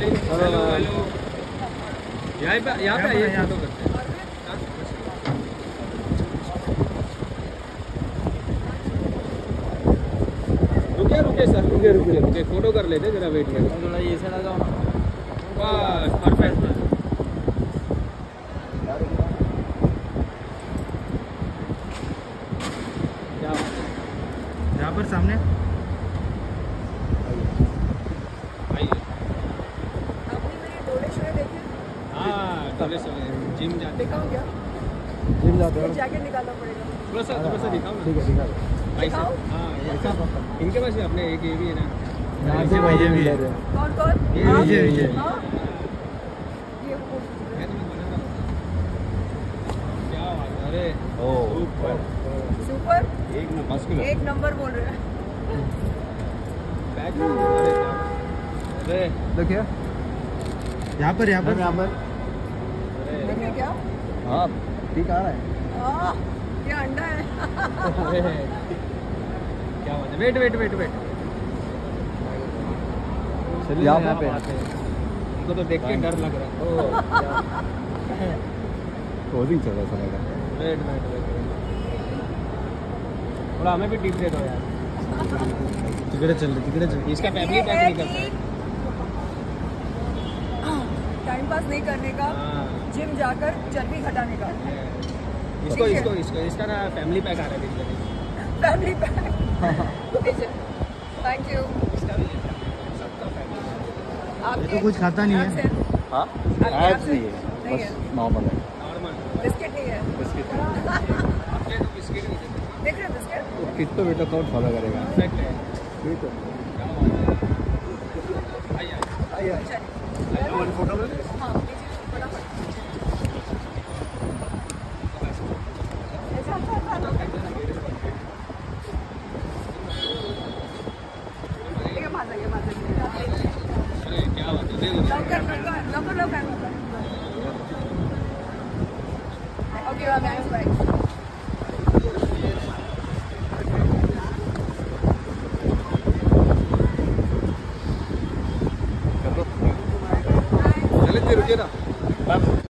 Hello hello. यहाँ पे आइए, फोटो करते हैं। रुके सर, रुके फोटो कर लेते जरा, वेट में थोड़ा ये से लगाओ। बस परफेक्ट। यहाँ पर सामने जिम जाते दिखाऊं क्या? जिम जाते हैं, जैकेट निकालना पड़ेगा। थोड़ा सा दिखाओ ना। ठीक है दिखा दो। हाँ इनके पास भी अपने एक ये भी है ना। यहाँ से भाई भी है। कौन कौन? ये हाँ? ये क्या बात है, अरे सुपर एक नंबर बोल रहे हैं। बैक अरे देखिए यहाँ पर देखिए क्या? हाँ ठीक आ रहा है। ये अंडा है। क्या बात है, वेट यहाँ पे हमको तो देख के डर लग रहा है। कोडिंग चल रहा है। वेट थोड़ा हमें भी टिप दे दो यार। तिकड़े चल इसका फैमिली पैक नहीं करता है। टाइम पास नहीं करने का, जिम जाकर चर्बी घटाने का। इसको इसका ना फैमिली पैक आ रहा है। Family pack. Thank you. ये तो कुछ खाता नहीं है। हाँ ऐप्स नहीं है, बस नॉर्मल है। बिस्किट नहीं है। बिस्किट आपके तो बिस्किट नहीं देते। देख रहे हैं बिस्किट? किट तो बेटा कौन फॉलो करेगा। परफेक्ट है। ठीक है आइए फोटो में। हाँ लीजिए फटाफट। ये भाजा अरे क्या बात है, लवकर ओके थैंक्स बाय। चलिए रुकिए ना।